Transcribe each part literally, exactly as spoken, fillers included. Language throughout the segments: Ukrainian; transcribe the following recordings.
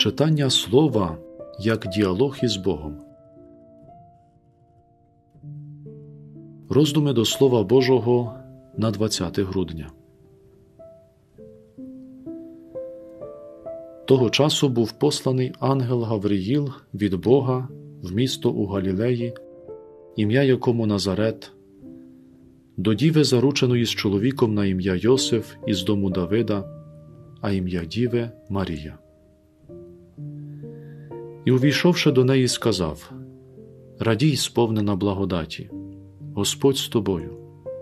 Читання Слова як діалог із Богом. Роздуми до Слова Божого на двадцяте грудня. Того часу був посланий ангел Гавриїл від Бога в місто у Галілеї, ім'я якому Назарет, до діви, зарученої з чоловіком на ім'я Йосиф із дому Давида, а ім'я діви Марія. І, увійшовши до неї, сказав: «Радій, сповнена благодаті, Господь з тобою».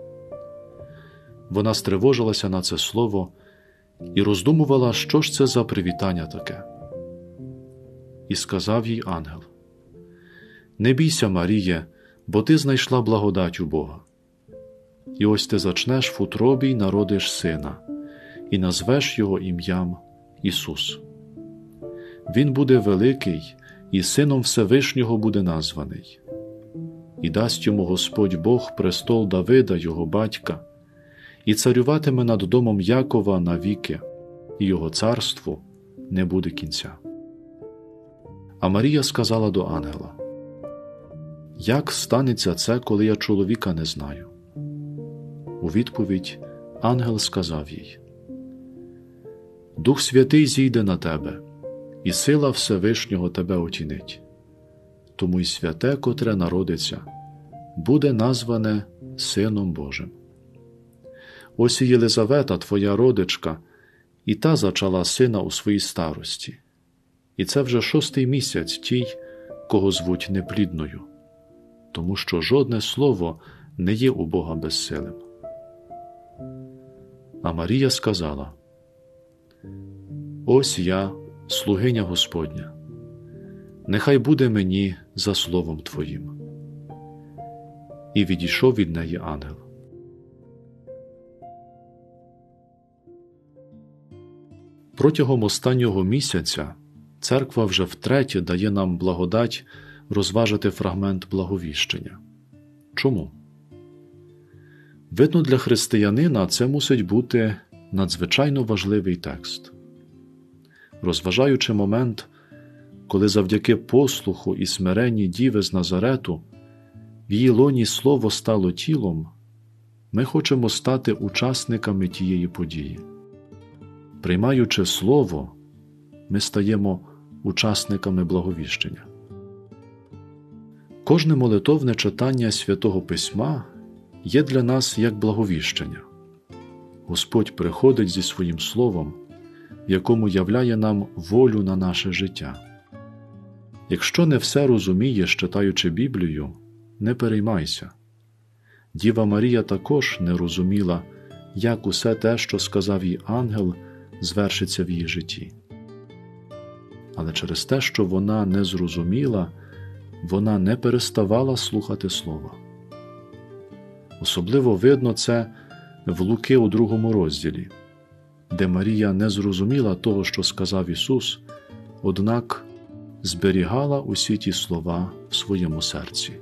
Вона стривожилася на це слово і роздумувала, що ж це за привітання таке. І сказав їй ангел: «Не бійся, Маріє, бо ти знайшла благодать у Бога. І ось ти зачнеш в утробі й народиш сина, і назвеш його ім'ям Ісус. Він буде великий, і сином Всевишнього буде названий. І дасть йому Господь Бог престол Давида, його батька, і царюватиме над домом Якова навіки, і його царству не буде кінця». А Марія сказала до ангела: «Як станеться це, коли я чоловіка не знаю?» У відповідь ангел сказав їй: «Дух Святий зійде на тебе, і сила Всевишнього тебе отінить. Тому й святе, котре народиться, буде назване Сином Божим. Ось і Єлизавета, твоя родичка, і та зачала сина у своїй старості. І це вже шостий місяць тій, кого звуть неплідною, тому що жодне слово не є у Бога безсилим». А Марія сказала: «Ось я, слугиня Господня, нехай буде мені за словом Твоїм». І відійшов від неї ангел. Протягом останнього місяця церква вже втретє дає нам благодать розважити фрагмент благовіщення. Чому? Видно, для християнина це мусить бути надзвичайно важливий текст. Розважаючи момент, коли завдяки послуху і смиренні діви з Назарету в її лоні слово стало тілом, ми хочемо стати учасниками тієї події. Приймаючи слово, ми стаємо учасниками благовіщення. Кожне молитовне читання Святого Письма є для нас як благовіщення. Господь приходить зі своїм словом, в якому являє нам волю на наше життя. Якщо не все розумієш, читаючи Біблію, не переймайся. Діва Марія також не розуміла, як усе те, що сказав їй ангел, звершиться в її житті. Але через те, що вона не зрозуміла, вона не переставала слухати слова. Особливо видно це в Луки у другому розділі, де Марія не зрозуміла того, що сказав Ісус, однак зберігала усі ті слова в своєму серці.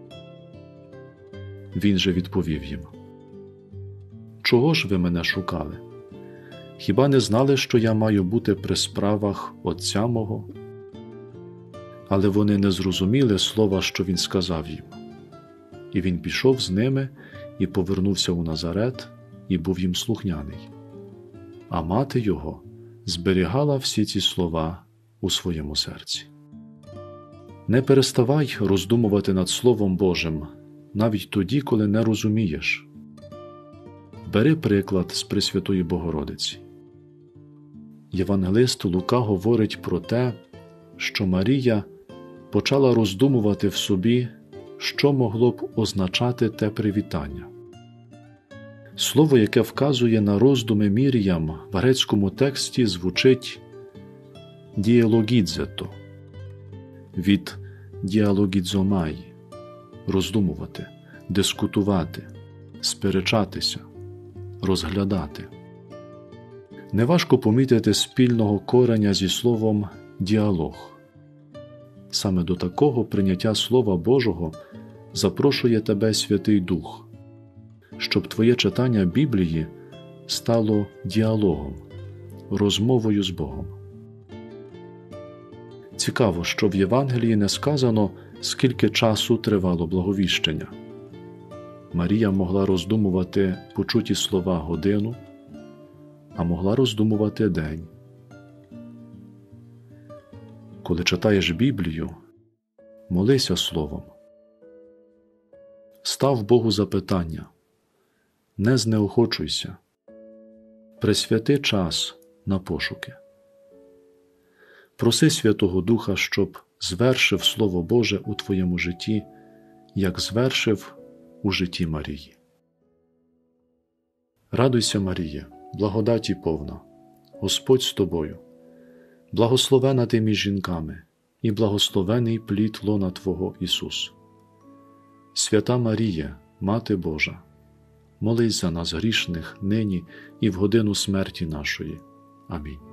Він же відповів їм: «Чого ж ви мене шукали? Хіба не знали, що я маю бути при справах Отця мого?» Але вони не зрозуміли слова, що він сказав їм. І він пішов з ними і повернувся у Назарет, і був їм слухняний. А мати його зберігала всі ці слова у своєму серці. Не переставай роздумувати над Словом Божим, навіть тоді, коли не розумієш. Бери приклад з Пресвятої Богородиці. Євангелист Лука говорить про те, що Марія почала роздумувати в собі, що могло б означати те привітання. Слово, яке вказує на роздуми Мір'ям в грецькому тексті, звучить «діалогідзето» від «діалогідзомаї» – роздумувати, дискутувати, сперечатися, розглядати. Неважко помітити спільного кореня зі словом «діалог». Саме до такого прийняття Слова Божого запрошує тебе Святий Дух, щоб твоє читання Біблії стало діалогом, розмовою з Богом. Цікаво, що в Євангелії не сказано, скільки часу тривало благовіщення. Марія могла роздумувати почуті слова годину, а могла роздумувати день. Коли читаєш Біблію, молися Словом. Став Богу запитання, не знеохочуйся, присвяти час на пошуки. Проси Святого Духа, щоб звершив Слово Боже у твоєму житті, як звершив у житті Марії. Радуйся, Маріє, благодаті повна, Господь з тобою, благословена ти між жінками, і благословений плід лона Твого Ісус. Свята Марія, Мати Божа, молись за нас грішних нині і в годину смерті нашої. Амінь.